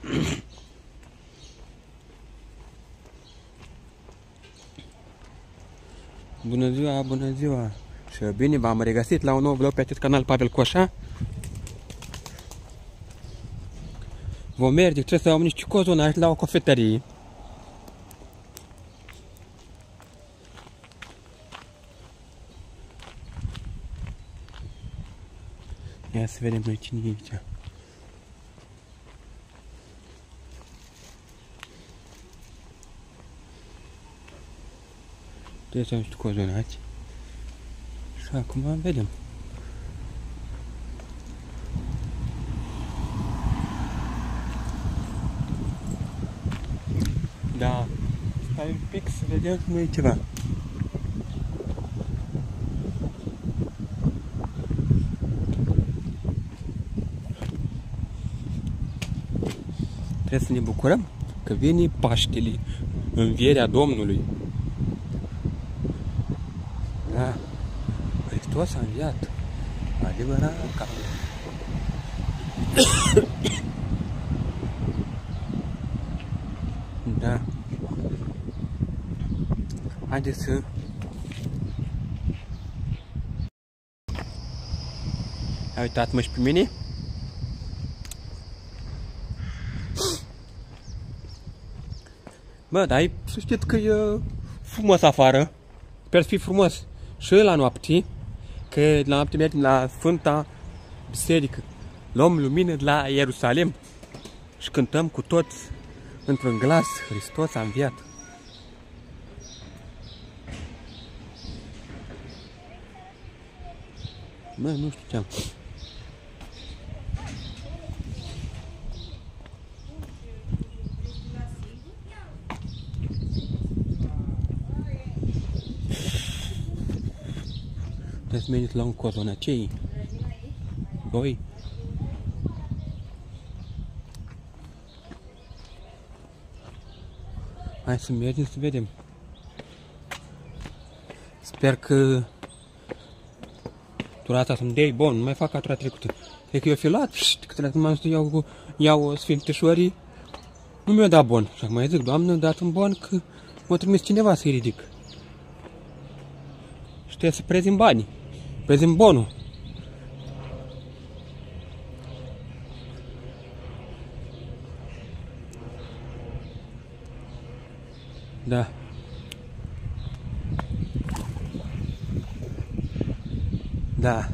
Bună ziua, bună ziua! Și bine v-am regăsit la un nou vlog pe acest canal Pavel Coșa. Vom merge, trebuie să am niște cozonaci la o cofetărie. Ia să vedem noi cine e aici. Trebuie să am niște cozonaci. Și acum vedem. Da, stai un pic să vedem cum e ceva. Trebuie să ne bucurăm că vine Paștele, învierea Domnului. Da, Hristos a înviat, adevărat ca da. Haideți să ai uitat mă și pe mine? Bă, dar să știți că e frumos afară. Sper să fie frumos și la noapte, că la noapte mergem la Sfânta Biserică, luăm lumină de la Ierusalim și cântăm cu toți într-un glas, Hristos a înviat. Bă, nu știu ce am. Trebuie să mergeți la un cozonacei. Voi? Hai să mergem să vedem. Sper că tura asta să-mi dea bun, nu mai fac ca tura trecută. Cred că eu fi luat, că m-am să iau sfinteșorii, nu mi-o dat bun. Și acum zic, Doamne, dați-mi bun că m-a trimis cineva să-i ridic. Și trebuie să prezint banii, prezint bonul. Da. Da.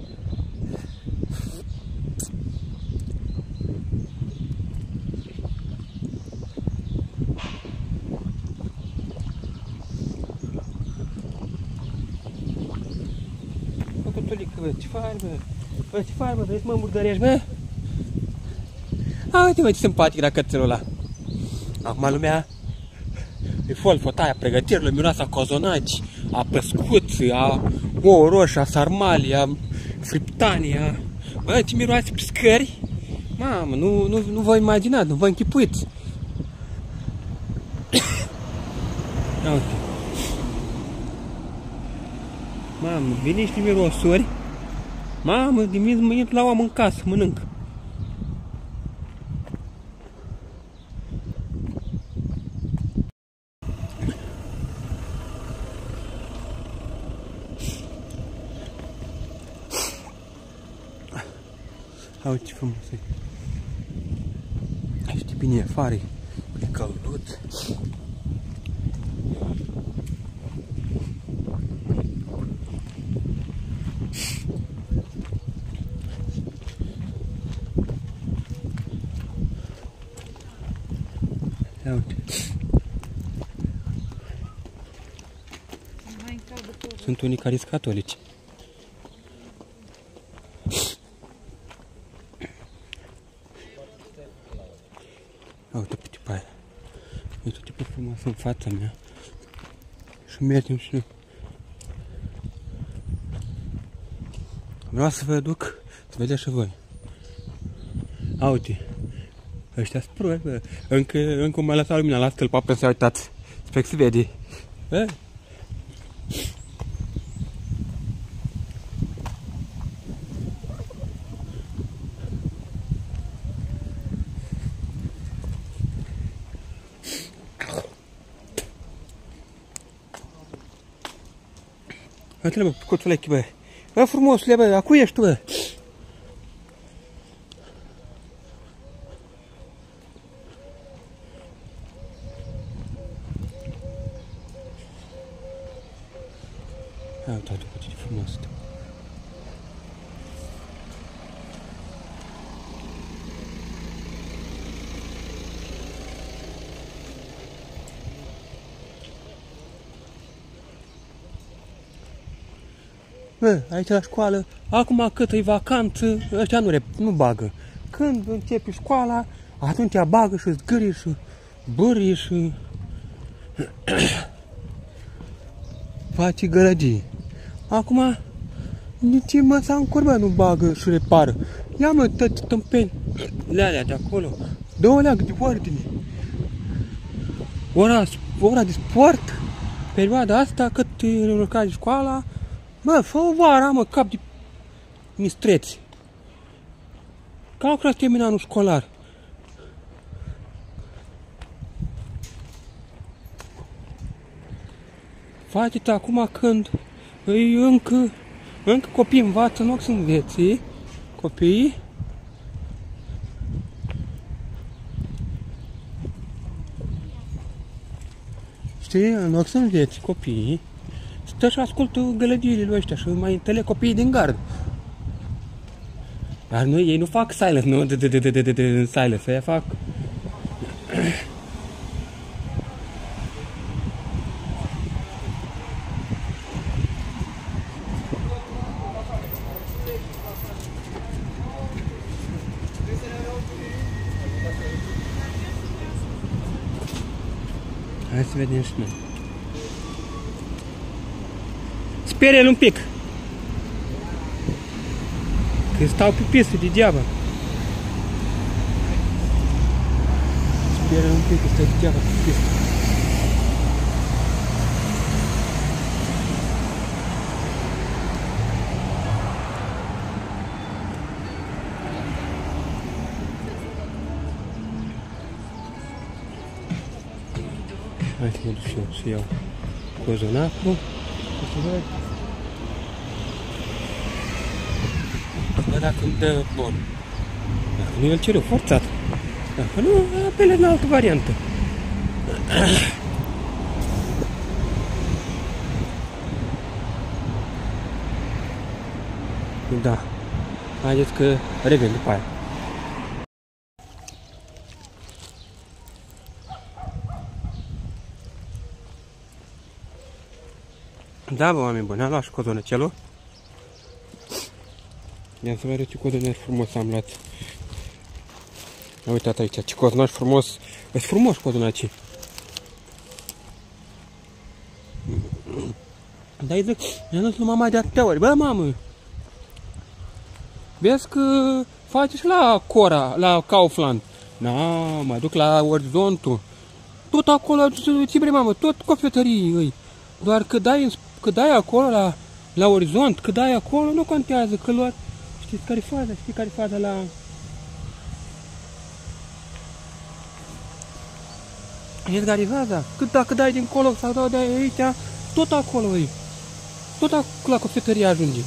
Bă, Cotolică, bă, ce faci, bă? Bă, ce faci, bă? Vrei să mă murdărești, bă? A, uite, bă, ce simpatic era cățelul ăla. Acum lumea e folfotaia pregătirilor, miroasa cozonaci, a păscuți, a ouă roșii, a sarmali, a friptanii, bă, ce miroase piscări! Mamă, nu vă imaginați, nu vă închipuiți! Ia uite! Mamă, vine niște mirosuri! Mamă, dimineața mă intru la oamă în casă, mănânc! Uite ce frumos e. Știi bine e afară, e călduț. Ia uite. Sunt unii care sunt catolici. Uite pe tipa aia. Uite o tipă frumoasă în fața mea. Și mergem și noi. Vreau să vă duc să vedeți și voi. A, uite. Ăștia sunt proști, bă. Încă m-a lăsat lumina la stâlpa pe să uitați. Sper că se vede. Bă. Uite-le, bă, picoțulechi, bă. Bă, frumosule, bă, a cui ești tu, bă? Hai, uite-te, bă, ce frumos este. Bă, aici la școală, acum cât e vacanță, ăștia nu bagă. Când începe școala, atunci bagă și zgârie și bârie și face gălăgie. Acum, nici măsa în curbă nu bagă și repară. Ia mă, tăți tâmpeni, alea de acolo, 2 leagă de ordine. Ora de sport, perioada asta, cât urca de școala, bă, fă-o vara, mă, cap de mistreți. Calculați termina anul școlar. Faceți acum când îi încă copii învață, în loc să înveți, copiii. Știi, în loc să înveți copiii, stă și ascultă gălăgiile lui ăștia și mai întâlne copiii din gard. Dar nu, ei nu fac silence, nu silence, ei fac... Hai să vedem și noi. Sperie-l un pic. Că stau pe pistă degeaba. Sperie-l un pic, că stai degeaba pe pistă. Hai să mă duc și eu să iau cozonacul. Să văd. Bă, dacă îmi dă bun. Dacă nu îl cer forțat. Dacă nu, apelez la altă variantă. Da. Haideți că revin după aia. Da, bă, oameni buni, am luat și cozonecelul. Ia să vedem ce cozonaș frumos am luat. Uitați aici, ce cozonaș frumos. Sunt frumoși cozonacii. Dar îi zic, mi-am dus lui mama de atâtea ori. Bă, mamă, vezi că faci și la Cora, la Kaufland. Na, mă duc la Orizontul. Tot acolo, ți vrei, mamă, tot cofetării îi. Doar că dai acolo la Orizont, că dai acolo, nu contează, că luat. Știți care-i faza? Știi care-i faza la... Știți care-i faza? Cât dacă dai dincolo sau dai de aici, tot acolo îi. Tot acolo la cofetărie ajunge.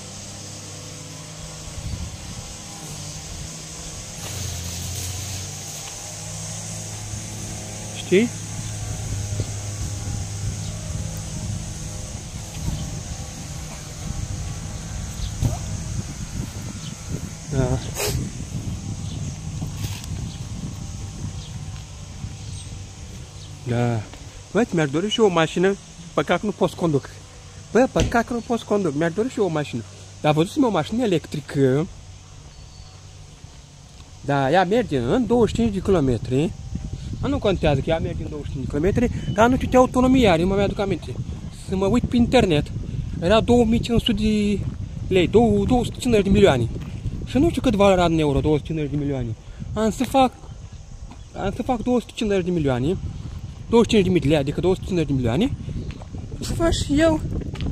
Știi? Da. Da. Bă, mi-aș dori și eu o mașină, păcat că nu pot să conduc. Bă, păcat că nu pot să conduc, mi-aș dori și eu o mașină. Dar văzusem o mașină electrică. Da, ea merge în 25 de km. Nu contează că ea merge în 25 de km, dar nu știu ce autonomie are, nu mă aduc aminte. Să mă uit pe internet, era 2500 de lei, 250 de milioane. Și nu știu cât valoarea în euro, 250 de milioane. Am să fac 250 de milioane, 25.000 de lei, adică 250 de milioane. Să fac și eu.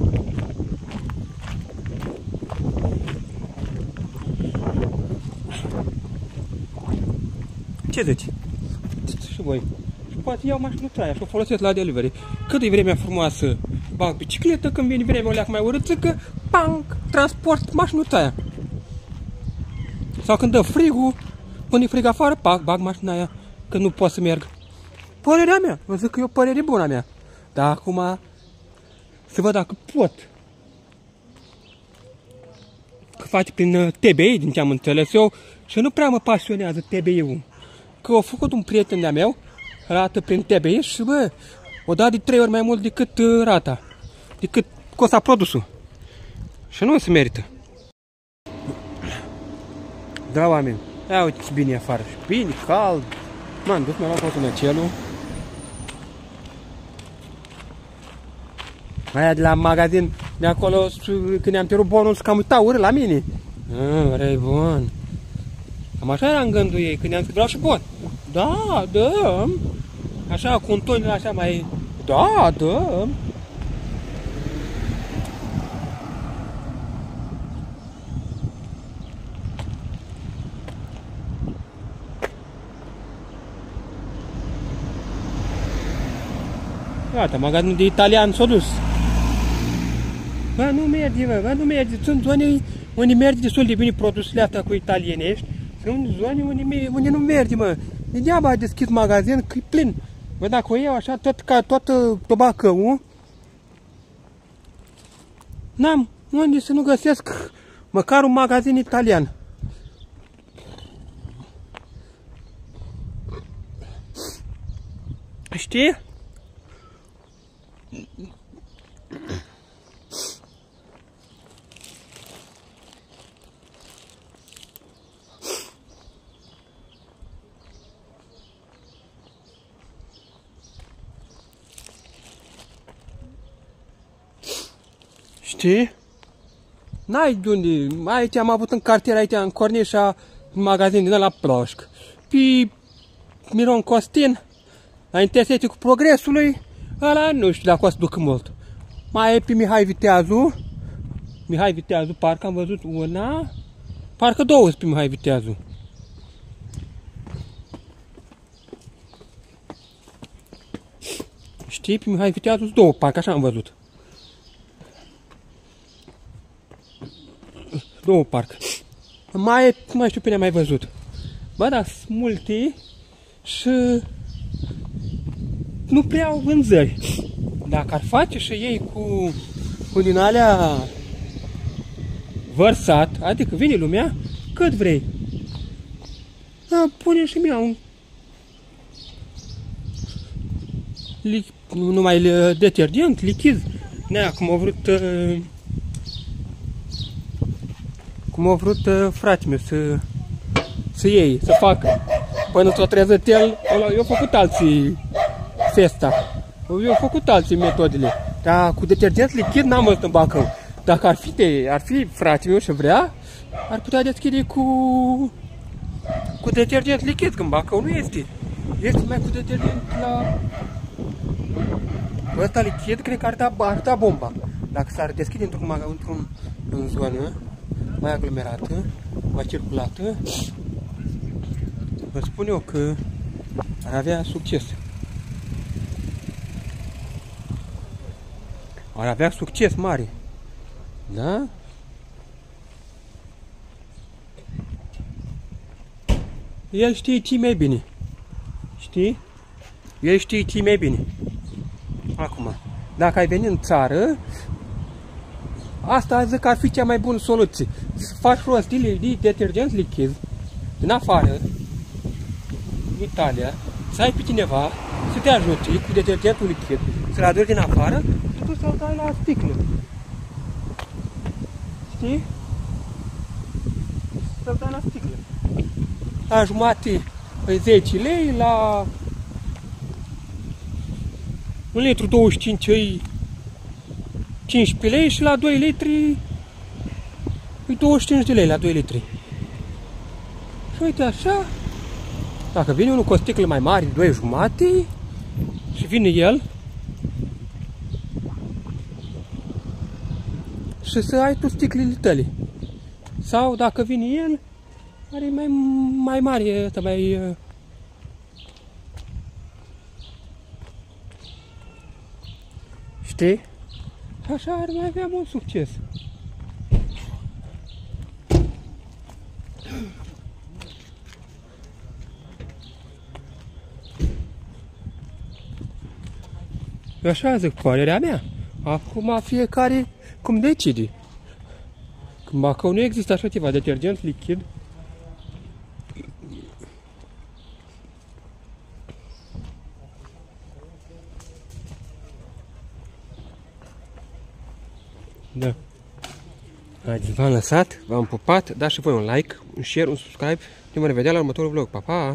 Ce zici? Și voi. Și poate iau mașinuța aia și o folosesc la delivery. Cât e vremea frumoasă bag bicicletă, când vine vremea o leac mai urâțică, panc, transport mașinuța aia. Sau când dă frigul, pune frig afară, pac, bag mașina aia, că nu pot să merg. Părerea mea, vă zic că e o părere bună a mea. Dar acum, să văd dacă pot. Că face prin TBI, din ce am înțeles eu, și nu prea mă pasionează TBI-ul. Că a făcut un prieten de-a meu, rată prin TBI și bă, o dat de 3 ori mai mult decât rata, decât costa produsul. Și nu se merită. Da, oameni, ia uite ce bine e afară. Și bine, cald. M-am dus, mi-am luat fotonacelul. Aia de la magazin, de acolo, când ne-am cerut bonul, cam uitau urât la mine. Vrei bun. Cam așa era în gândul ei, când ne-am zis, vreau și bon. Da, dăm. Așa, cu un ton așa mai... Da, dăm. Iată, magazinul de italian s-a dus. Bă, nu merge, bă, nu merge. Sunt zone unde merge destul de bine produsele astea cu italienești. Sunt zone unde nu merge, mă. Degeaba a deschis magazin, că e plin. Bă, dacă o iau așa, toată tobacăul, n-am unde să nu găsesc măcar un magazin italian. Știi? Știi? N-ai de unde. Aici am avut în cartier, aici în Cornișa, un magazin din ăla Ploșc. Pe Miron Costin, la intersecție cu Progresului, ăla nu știu dacă o să ducă mult. Mai e pe Mihai Viteazu. Mihai Viteazu, parcă am văzut una. Parcă două sunt pe Mihai Viteazu. Știi, pe Mihai Viteazu sunt două, parcă așa am văzut. Două parcă. Mai știu pe ne-am mai văzut. Bă, dar sunt multe și nu prea au vânzări. Dacă ar face și ei cu din alea vărsat, adică vine lumea, cât vrei. Da, pune și mie un numai detergent, lichid. Nea, cum a vrut fratele meu să iei, să facă. Până s-o trezit el, eu făcut alții festa. Eu făcut alții metodele. Dar cu detergent lichid n-am văzut în Bacău. Dacă ar fi fratele meu și vrea, ar putea deschide cu detergent lichid, că în Bacău nu este. Este mai cu detergent la... Ăsta lichid cred că ar da bomba. Dacă s-ar deschide într-un zonă mai aglomerată, mai circulată, vă spun eu că ar avea succes. Ar avea succes mare. Da? El știe ce mai bine. Știi? El știe ce mai bine. Acum, dacă ai venit în țară, asta zic că ar fi cea mai bună soluție. Să faci rost de detergent lichid din afară, în Italia, să ai pe cineva să te ajute cu detergentul lichid, să-l aduci din afară și tu să-l dai la sticlă. Știi? Să-l dai la sticlă. La jumate 10 lei, la 1 litru 25 lei 15 lei și la 2 litri e 25 de lei la 2 litri. Și uite așa, dacă vine unul cu o sticlă mai mare, 2,5 și vine el și să ai tu sticlele tale. Sau dacă vine el, are mai mare, ăsta mai... Știi? Așa ar mai avea mult succes. Așa zic, părerea mea. Acum fiecare cum decide. Când Bacău nu există așa ceva, detergent lichid. Da. Haideți, v-am lăsat, v-am pupat, dați și voi un like, un share, un subscribe. Ne vom revedea la următorul vlog. Pa, pa!